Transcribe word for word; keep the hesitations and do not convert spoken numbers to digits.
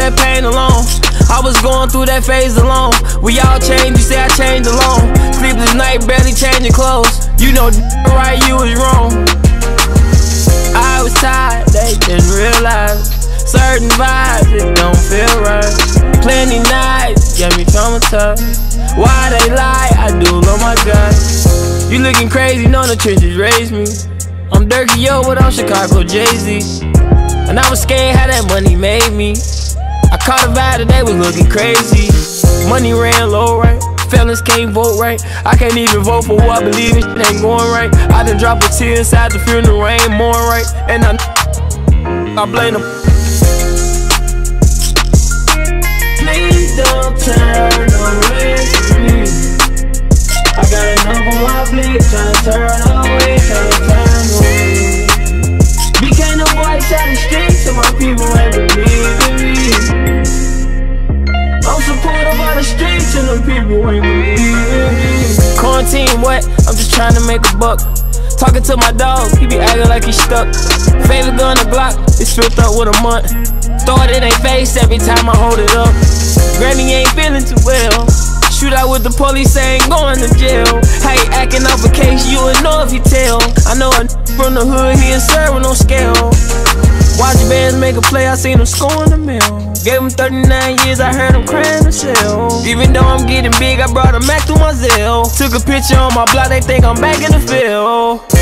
that pain alone. I was going through that phase alone. We all changed, you say I changed alone. Sleepless night, barely changing clothes. You know right, you was wrong. I was tired, they didn't realize certain vibes, it don't feel right. Plenty nights, get me traumatized. Why they lie, I do love my God. You looking crazy, know the trenches raised me. I'm Dirky Yo, but I'm Chicago Jay-Z. And I was scared how that money made me. I caught a vibe that they was looking crazy. Money ran low, right? Felons can't vote right. I can't even vote for who I believe in, shit ain't going right. I done drop a tear inside the funeral, ain't more right. And I, I blame them. Please don't turn away from me. I got enough on my plate, tryna turn away, tryna turn away. Became the voice out the streets, so my people ain't believing me. I'm supported by the streets, and the people ain't believing me. Quarantine wet, I'm just tryna make a buck. Talking to my dog, he be acting like he stuck. Favorite gun, a Glock, it's filled up with a month. Throw it in they face every time I hold it up. Granny ain't feeling too well. Shoot out with the police, ain't going to jail. How he acting off a case, you would know if he tell. I know a from the hood, he ain't serving no scale. Watch bands make a play, I seen him scoring the mill. Gave him thirty-nine years, I heard him crying to sell. Even though I'm getting big, I brought him back to my Zell. Took a picture on my block, they think I'm back in the field.